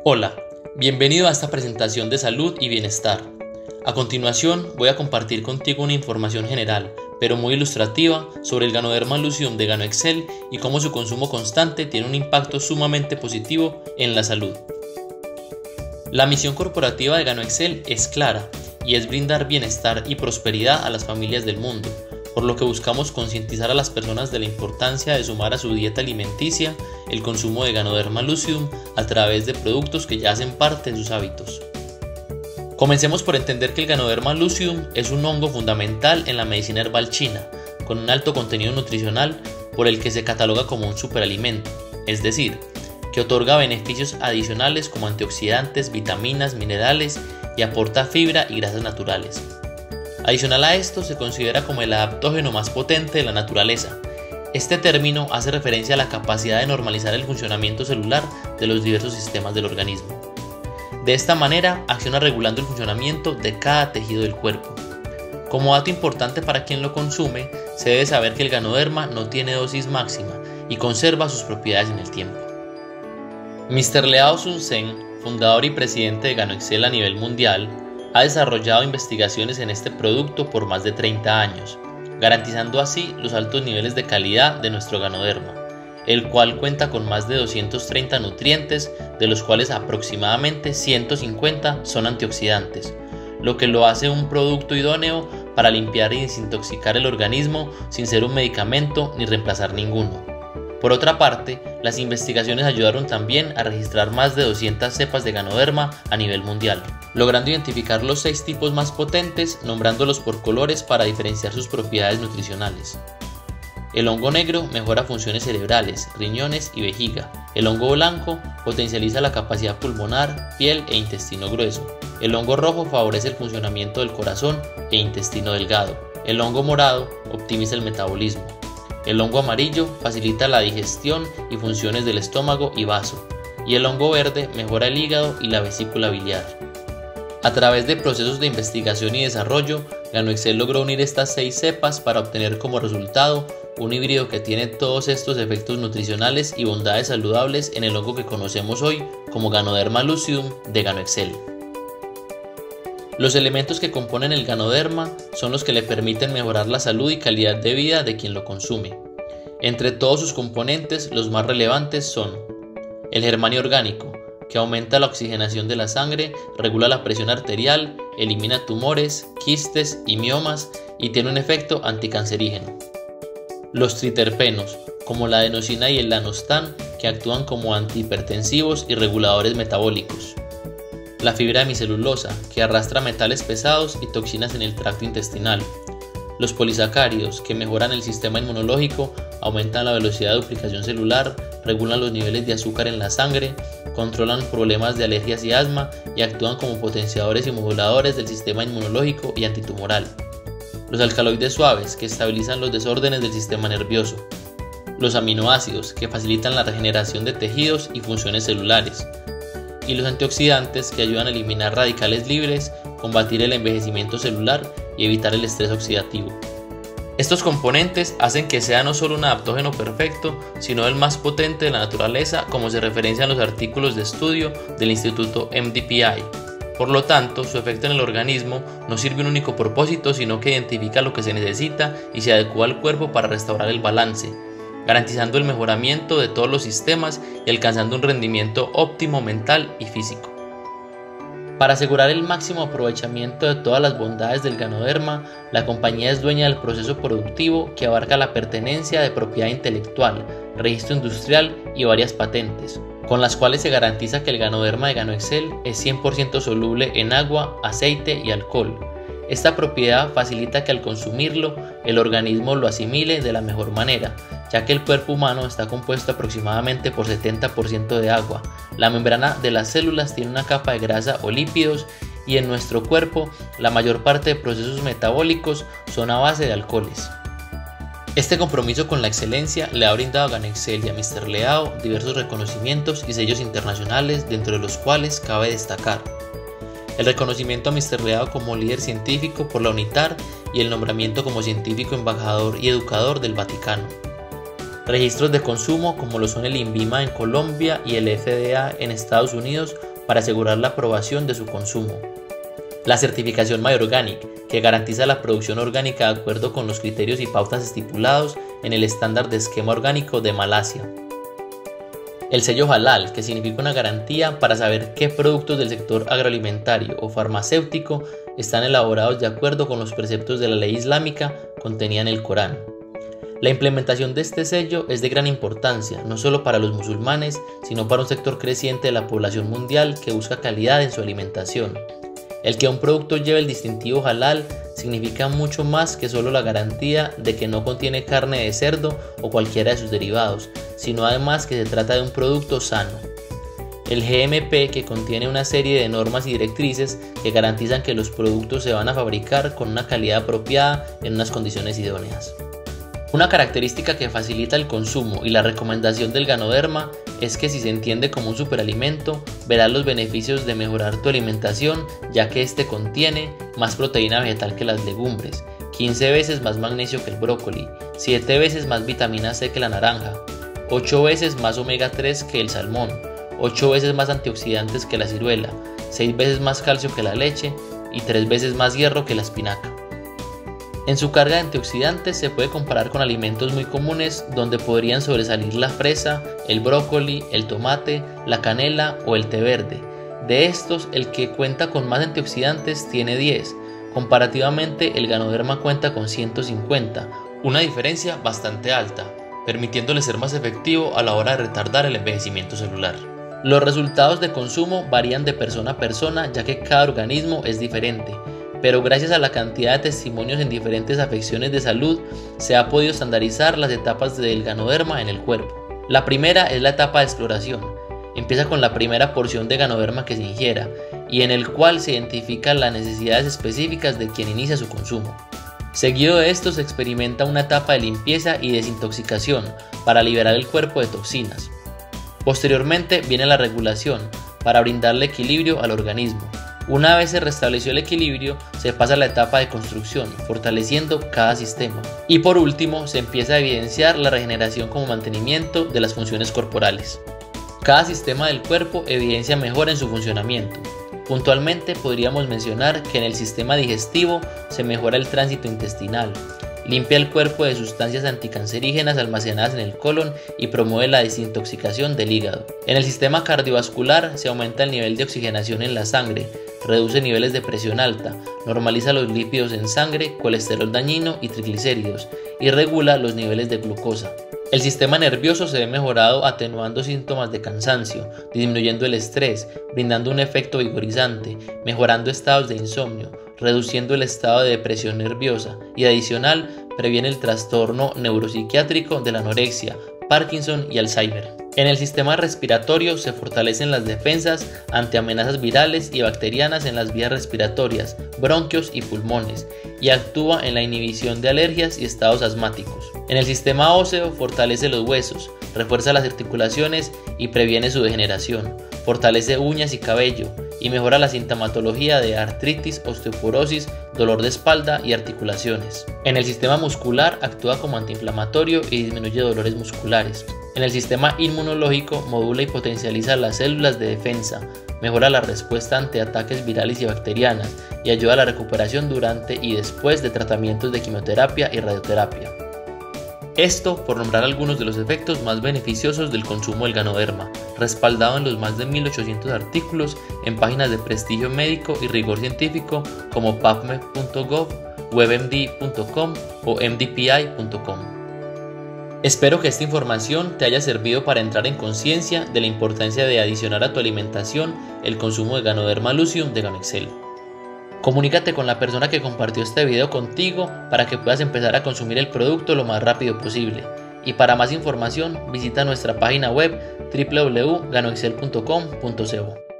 Hola, bienvenido a esta presentación de salud y bienestar. A continuación voy a compartir contigo una información general, pero muy ilustrativa, sobre el Ganoderma lucidum de GanoExcel y cómo su consumo constante tiene un impacto sumamente positivo en la salud. La misión corporativa de GanoExcel es clara y es brindar bienestar y prosperidad a las familias del mundo, por lo que buscamos concientizar a las personas de la importancia de sumar a su dieta alimenticia el consumo de Ganoderma lucidum a través de productos que ya hacen parte de sus hábitos. Comencemos por entender que el Ganoderma lucidum es un hongo fundamental en la medicina herbal china, con un alto contenido nutricional por el que se cataloga como un superalimento, es decir, que otorga beneficios adicionales como antioxidantes, vitaminas, minerales y aporta fibra y grasas naturales. Adicional a esto, se considera como el adaptógeno más potente de la naturaleza. Este término hace referencia a la capacidad de normalizar el funcionamiento celular de los diversos sistemas del organismo. De esta manera, acciona regulando el funcionamiento de cada tejido del cuerpo. Como dato importante para quien lo consume, se debe saber que el Ganoderma no tiene dosis máxima y conserva sus propiedades en el tiempo. Mr. Leao Sun Zeng, fundador y presidente de GanoExcel a nivel mundial, ha desarrollado investigaciones en este producto por más de 30 años, garantizando así los altos niveles de calidad de nuestro Ganoderma, el cual cuenta con más de 230 nutrientes, de los cuales aproximadamente 150 son antioxidantes, lo que lo hace un producto idóneo para limpiar y desintoxicar el organismo sin ser un medicamento ni reemplazar ninguno. Por otra parte, las investigaciones ayudaron también a registrar más de 200 cepas de Ganoderma a nivel mundial, logrando identificar los 6 tipos más potentes, nombrándolos por colores para diferenciar sus propiedades nutricionales. El hongo negro mejora funciones cerebrales, riñones y vejiga. El hongo blanco potencializa la capacidad pulmonar, piel e intestino grueso. El hongo rojo favorece el funcionamiento del corazón e intestino delgado. El hongo morado optimiza el metabolismo. El hongo amarillo facilita la digestión y funciones del estómago y vaso, y el hongo verde mejora el hígado y la vesícula biliar. A través de procesos de investigación y desarrollo, GanoExcel logró unir estas 6 cepas para obtener como resultado un híbrido que tiene todos estos efectos nutricionales y bondades saludables en el hongo que conocemos hoy como Ganoderma lucidum de GanoExcel. Los elementos que componen el Ganoderma son los que le permiten mejorar la salud y calidad de vida de quien lo consume. Entre todos sus componentes, los más relevantes son el germanio orgánico, que aumenta la oxigenación de la sangre, regula la presión arterial, elimina tumores, quistes y miomas y tiene un efecto anticancerígeno. Los triterpenos, como la adenosina y el lanostan, que actúan como antihipertensivos y reguladores metabólicos. La fibra hemicelulosa, que arrastra metales pesados y toxinas en el tracto intestinal. Los polisacáridos, que mejoran el sistema inmunológico, aumentan la velocidad de duplicación celular, regulan los niveles de azúcar en la sangre, controlan problemas de alergias y asma y actúan como potenciadores y moduladores del sistema inmunológico y antitumoral. Los alcaloides suaves, que estabilizan los desórdenes del sistema nervioso. Los aminoácidos, que facilitan la regeneración de tejidos y funciones celulares. Y los antioxidantes, que ayudan a eliminar radicales libres, combatir el envejecimiento celular y evitar el estrés oxidativo. Estos componentes hacen que sea no solo un adaptógeno perfecto, sino el más potente de la naturaleza, como se referencia en los artículos de estudio del Instituto MDPI. Por lo tanto, su efecto en el organismo no sirve un único propósito, sino que identifica lo que se necesita y se adecua al cuerpo para restaurar el balance, garantizando el mejoramiento de todos los sistemas y alcanzando un rendimiento óptimo mental y físico. Para asegurar el máximo aprovechamiento de todas las bondades del Ganoderma, la compañía es dueña del proceso productivo que abarca la pertenencia de propiedad intelectual, registro industrial y varias patentes, con las cuales se garantiza que el Ganoderma de GanoExcel es 100% soluble en agua, aceite y alcohol. Esta propiedad facilita que al consumirlo, el organismo lo asimile de la mejor manera, ya que el cuerpo humano está compuesto aproximadamente por 70% de agua. La membrana de las células tiene una capa de grasa o lípidos y en nuestro cuerpo la mayor parte de procesos metabólicos son a base de alcoholes. Este compromiso con la excelencia le ha brindado a GanoExcel y a Mr. Leao diversos reconocimientos y sellos internacionales, dentro de los cuales cabe destacar el reconocimiento a Mr. Leao como líder científico por la UNITAR y el nombramiento como científico embajador y educador del Vaticano. Registros de consumo como lo son el INVIMA en Colombia y el FDA en Estados Unidos para asegurar la aprobación de su consumo. La certificación My Organic, que garantiza la producción orgánica de acuerdo con los criterios y pautas estipulados en el estándar de esquema orgánico de Malasia. El sello Halal, que significa una garantía para saber qué productos del sector agroalimentario o farmacéutico están elaborados de acuerdo con los preceptos de la ley islámica contenida en el Corán. La implementación de este sello es de gran importancia, no solo para los musulmanes, sino para un sector creciente de la población mundial que busca calidad en su alimentación. El que un producto lleve el distintivo halal significa mucho más que solo la garantía de que no contiene carne de cerdo o cualquiera de sus derivados, sino además que se trata de un producto sano. El GMP, que contiene una serie de normas y directrices que garantizan que los productos se van a fabricar con una calidad apropiada en unas condiciones idóneas. Una característica que facilita el consumo y la recomendación del Ganoderma es que si se entiende como un superalimento, verás los beneficios de mejorar tu alimentación, ya que este contiene más proteína vegetal que las legumbres, 15 veces más magnesio que el brócoli, 7 veces más vitamina C que la naranja, 8 veces más omega 3 que el salmón, 8 veces más antioxidantes que la ciruela, 6 veces más calcio que la leche y 3 veces más hierro que la espinaca. En su carga de antioxidantes se puede comparar con alimentos muy comunes donde podrían sobresalir la fresa, el brócoli, el tomate, la canela o el té verde. De estos, el que cuenta con más antioxidantes tiene 10, comparativamente el Ganoderma cuenta con 150, una diferencia bastante alta, permitiéndole ser más efectivo a la hora de retardar el envejecimiento celular. Los resultados de consumo varían de persona a persona, ya que cada organismo es diferente, pero gracias a la cantidad de testimonios en diferentes afecciones de salud, se ha podido estandarizar las etapas del Ganoderma en el cuerpo. La primera es la etapa de exploración. Empieza con la primera porción de Ganoderma que se ingiera, y en el cual se identifican las necesidades específicas de quien inicia su consumo. Seguido de esto se experimenta una etapa de limpieza y desintoxicación para liberar el cuerpo de toxinas. Posteriormente viene la regulación, para brindarle equilibrio al organismo. Una vez se restableció el equilibrio, se pasa a la etapa de construcción, fortaleciendo cada sistema. Y por último, se empieza a evidenciar la regeneración como mantenimiento de las funciones corporales. Cada sistema del cuerpo evidencia mejora en su funcionamiento. Puntualmente podríamos mencionar que en el sistema digestivo se mejora el tránsito intestinal, limpia el cuerpo de sustancias anticancerígenas almacenadas en el colon y promueve la desintoxicación del hígado. En el sistema cardiovascular se aumenta el nivel de oxigenación en la sangre, reduce niveles de presión alta, normaliza los lípidos en sangre, colesterol dañino y triglicéridos, y regula los niveles de glucosa. El sistema nervioso se ve mejorado atenuando síntomas de cansancio, disminuyendo el estrés, brindando un efecto vigorizante, mejorando estados de insomnio, reduciendo el estado de depresión nerviosa y adicional previene el trastorno neuropsiquiátrico de la anorexia, Parkinson y Alzheimer. En el sistema respiratorio se fortalecen las defensas ante amenazas virales y bacterianas en las vías respiratorias, bronquios y pulmones, y actúa en la inhibición de alergias y estados asmáticos. En el sistema óseo fortalece los huesos, refuerza las articulaciones y previene su degeneración, fortalece uñas y cabello, y mejora la sintomatología de artritis, osteoporosis, dolor de espalda y articulaciones. En el sistema muscular actúa como antiinflamatorio y disminuye dolores musculares. En el sistema inmunológico modula y potencializa las células de defensa, mejora la respuesta ante ataques virales y bacterianas y ayuda a la recuperación durante y después de tratamientos de quimioterapia y radioterapia. Esto por nombrar algunos de los efectos más beneficiosos del consumo del Ganoderma, respaldado en los más de 1800 artículos en páginas de prestigio médico y rigor científico como pubmed.gov, webmd.com o mdpi.com. Espero que esta información te haya servido para entrar en conciencia de la importancia de adicionar a tu alimentación el consumo de Ganoderma lucidum de GanoExcel. Comunícate con la persona que compartió este video contigo para que puedas empezar a consumir el producto lo más rápido posible. Y para más información visita nuestra página web www.ganoexcel.com.co.